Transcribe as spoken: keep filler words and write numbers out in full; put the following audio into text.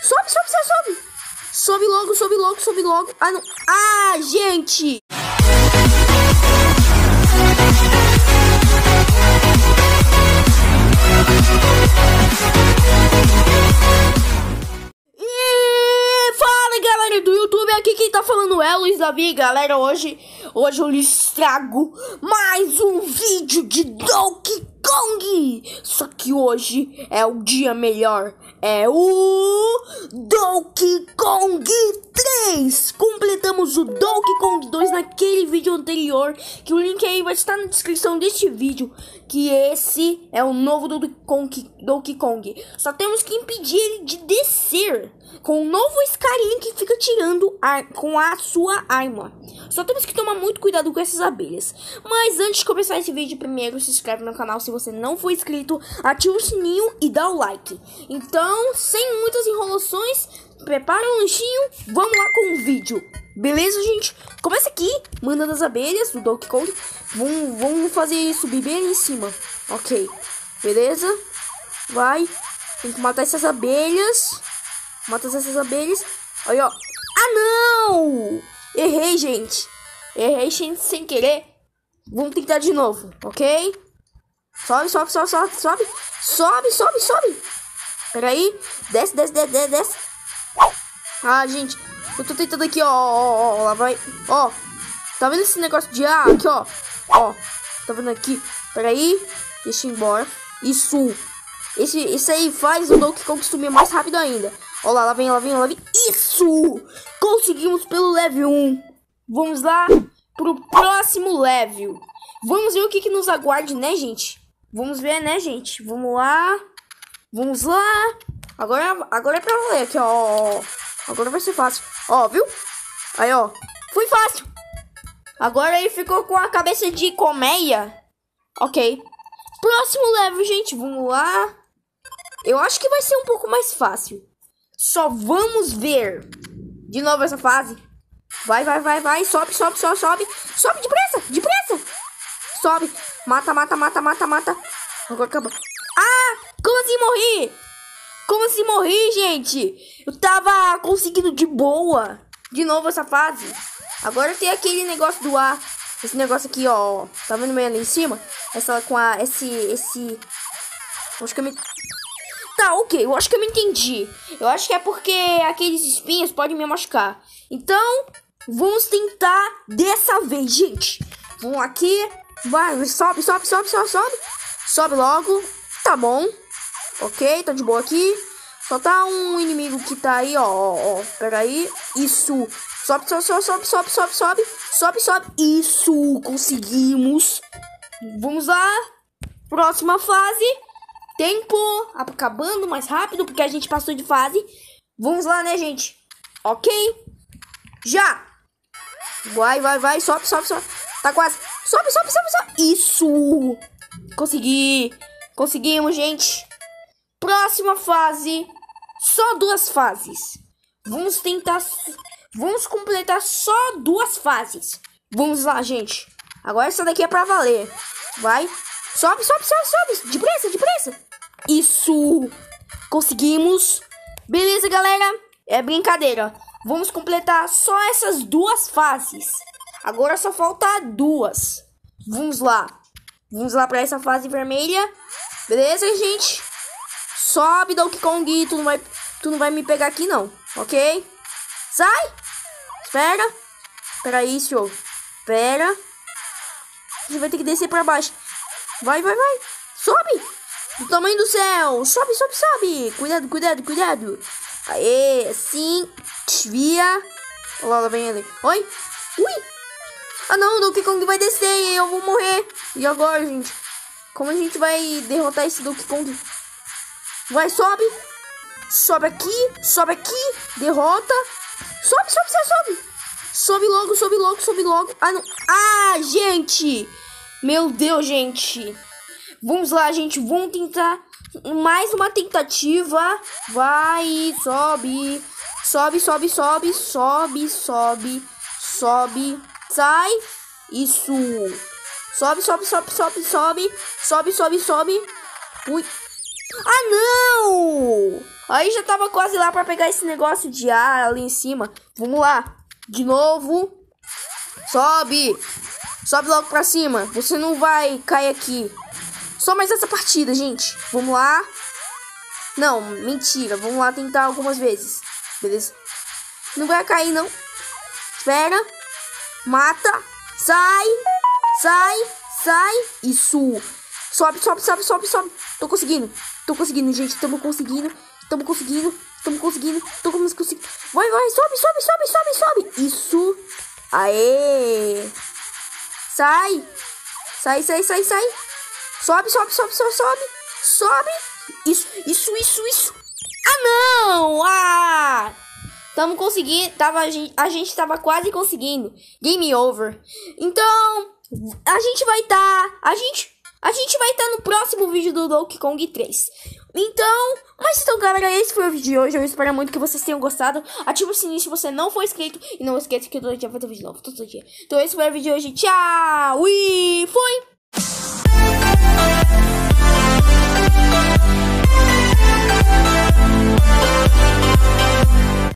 Sobe, sobe, sobe, sobe. Sobe logo, sobe logo, sobe logo. Ah, não. Ah, gente. E fala, galera do YouTube. Aqui quem tá falando é o Luiz Davi. Galera, hoje, hoje eu lhes trago mais um vídeo de Donkey Kong. Só que hoje é o dia melhor. É o Donkey Kong três. Completamos o Donkey Kong dois naquele vídeo anterior, que o link aí vai estar na descrição deste vídeo. Que esse é o novo Donkey Kong, Donkey Kong. Só temos que impedir ele de descer com o novo carinha que fica tirando ar, com a sua arma. Só temos que tomar muito cuidado com essas abelhas. Mas antes de começar esse vídeo, primeiro se inscreve no canal se você não for inscrito, ativa o sininho e dá o like. Então, sem muitas enrolações, prepara um lanchinho, vamos lá com o vídeo. Beleza, gente? Começa aqui, mandando as abelhas do Donkey Kong. Vamos, vamos fazer subir bem em cima. Ok, beleza? Vai, tem que matar essas abelhas. Mata essas abelhas. Aí, ó. Ah, não! Errei, gente. Errei, gente, sem querer. Vamos tentar de novo, ok? Sobe, sobe, sobe, sobe, sobe. Sobe, sobe, sobe. Peraí. Desce, desce, desce, desce, desce. Ah, gente. Eu tô tentando aqui, ó. Ó, ó, lá vai. Ó. Tá vendo esse negócio de ar? Aqui, ó. Ó. Tá vendo aqui? Peraí. Deixa eu ir embora. Isso. Esse, esse aí faz o Donkey Kong sumir mais rápido ainda. Ó lá, lá vem, lá vem, lá vem. Isso! Conseguimos pelo level um. Vamos lá pro próximo level. Vamos ver o que que nos aguarde, né, gente? Vamos ver, né, gente? Vamos lá. Vamos lá. Agora, agora é pra valer aqui, ó. Agora vai ser fácil. Ó, viu? Aí, ó. Foi fácil. Agora ele ficou com a cabeça de colmeia. Ok. Próximo level, gente. Vamos lá. Eu acho que vai ser um pouco mais fácil. Só vamos ver. De novo essa fase. Vai, vai, vai, vai. Sobe, sobe, sobe, sobe. Sobe depressa, depressa. Sobe. Mata, mata, mata, mata, mata. Agora acabou. Ah, como assim morri? Como assim morri, gente? Eu tava conseguindo de boa. De novo essa fase. Agora tem aquele negócio do ar. Esse negócio aqui, ó. Tá vendo meio ali em cima? Essa com a... Esse... Esse... Acho que eu me... Tá, ok, eu acho que eu me entendi. Eu acho que é porque aqueles espinhos podem me machucar. Então, vamos tentar dessa vez, gente. Vamos aqui. Vai, sobe, sobe, sobe, sobe, sobe. Sobe logo. Tá bom. Ok, tá de boa aqui. Só tá um inimigo que tá aí, ó. ó, ó. Pera aí. Isso. Sobe, sobe, sobe, sobe, sobe, sobe, sobe. Sobe, sobe. Isso, conseguimos. Vamos lá. Próxima fase. Tempo acabando mais rápido, porque a gente passou de fase. Vamos lá, né, gente? Ok? Já! Vai, vai, vai. Sobe, sobe, sobe. Tá quase. Sobe, sobe, sobe, sobe. Isso! Consegui. Conseguimos, gente. Próxima fase. Só duas fases. Vamos tentar... Vamos completar só duas fases. Vamos lá, gente. Agora essa daqui é pra valer. Vai. Sobe, sobe, sobe, sobe. Depressa, depressa. Isso. Conseguimos. Beleza, galera. É brincadeira. Vamos completar só essas duas fases. Agora só falta duas. Vamos lá. Vamos lá pra essa fase vermelha. Beleza, gente? Sobe, Donkey Kong. Tu não vai, tu não vai me pegar aqui, não. Ok? Sai. Espera. Espera aí, senhor. Espera. Você vai ter que descer pra baixo. Vai, vai, vai. Sobe. Do tamanho do céu. Sobe, sobe, sobe. Cuidado, cuidado, cuidado. Aê, assim. Desvia. Olha lá, lá vem ele. Oi. Ui. Ah, não. O Donkey Kong vai descer e eu vou morrer. E agora, gente? Como a gente vai derrotar esse Donkey Kong? Vai, sobe. Sobe aqui. Sobe aqui. Derrota. Sobe, sobe, sobe, sobe. Sobe logo, sobe logo, sobe logo. Ah, não. Ah, gente. Meu Deus, gente. Vamos lá, gente. Vamos tentar mais uma tentativa. Vai, sobe. Sobe, sobe, sobe. Sobe, sobe. Sobe. Sai. Isso. Sobe, sobe, sobe, sobe, sobe. Sobe, sobe, sobe. Ui. Ah, não! Aí já tava quase lá pra pegar esse negócio de ar ali em cima. Vamos lá. De novo. Sobe. Sobe logo pra cima. Você não vai cair aqui. Só mais essa partida, gente. Vamos lá. Não, mentira. Vamos lá tentar algumas vezes. Beleza? Não vai cair, não. Espera. Mata. Sai. Sai. Sai. Isso. Sobe, sobe, sobe, sobe, sobe. Tô conseguindo. Tô conseguindo, gente. Tamo conseguindo. Tamo conseguindo. Tamo conseguindo. Tô conseguindo. Vai, vai. Sobe, sobe, sobe, sobe, sobe. Isso. Aê. Sai. Sai, sai, sai, sai. Sobe, sobe, sobe, sobe, sobe. Sobe. Isso, isso, isso, isso. Ah, não. Ah. Tamo conseguindo. Tava, a, gente, a gente tava quase conseguindo. Game over. Então, a gente vai tá... A gente... A gente vai estar no próximo vídeo do Donkey Kong três. Então, mas então galera, esse foi o vídeo de hoje. Eu espero muito que vocês tenham gostado. Ativa o sininho se você não for inscrito. E não esqueça que todo dia vai ter vídeo novo, todo dia. Então esse foi o vídeo de hoje. Tchau! Ui!